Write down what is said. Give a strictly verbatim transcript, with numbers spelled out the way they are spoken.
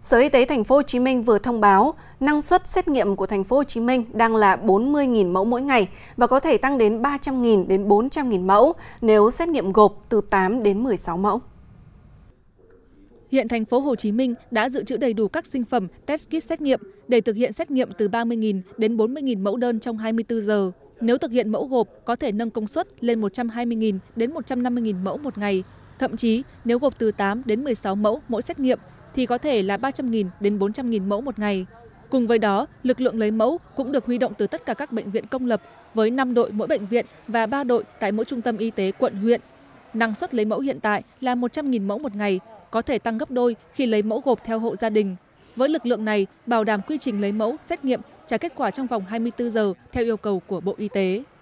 Sở Y tế Thành phố Hồ Chí Minh vừa thông báo năng suất xét nghiệm của Thành phố Hồ Chí Minh đang là bốn mươi nghìn mẫu mỗi ngày và có thể tăng đến ba trăm nghìn đến bốn trăm nghìn mẫu nếu xét nghiệm gộp từ tám đến mười sáu mẫu. Hiện Thành phố Hồ Chí Minh đã dự trữ đầy đủ các sinh phẩm test kit xét nghiệm để thực hiện xét nghiệm từ ba mươi nghìn đến bốn mươi nghìn mẫu đơn trong hai mươi tư giờ. Nếu thực hiện mẫu gộp có thể nâng công suất lên một trăm hai mươi nghìn đến một trăm năm mươi nghìn mẫu một ngày. Thậm chí nếu gộp từ tám đến mười sáu mẫu mỗi xét nghiệm thì có thể là ba trăm nghìn đến bốn trăm nghìn mẫu một ngày. Cùng với đó, lực lượng lấy mẫu cũng được huy động từ tất cả các bệnh viện công lập với năm đội mỗi bệnh viện và ba đội tại mỗi trung tâm y tế quận huyện. Năng suất lấy mẫu hiện tại là một trăm nghìn mẫu một ngày, có thể tăng gấp đôi khi lấy mẫu gộp theo hộ gia đình. Với lực lượng này, bảo đảm quy trình lấy mẫu, xét nghiệm trả kết quả trong vòng hai mươi tư giờ theo yêu cầu của Bộ Y tế.